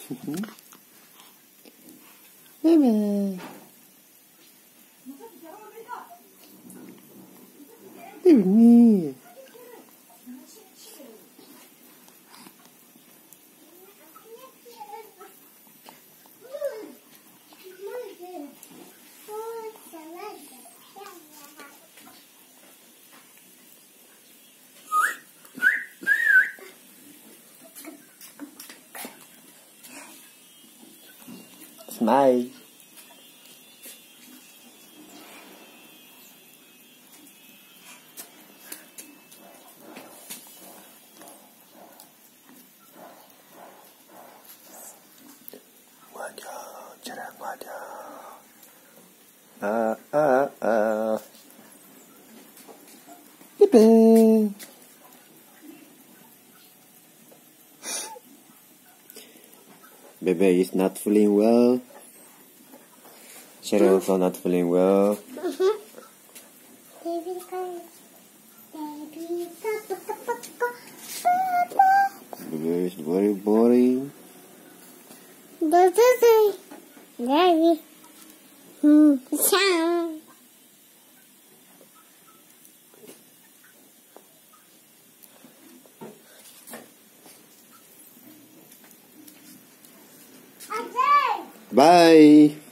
Baby. Baby. Smile. Wajah, cerah wajah. Pepe. Bebe is not feeling well. Cheryl also not feeling well. Baby, Bebe is very boring. Daddy. Bye.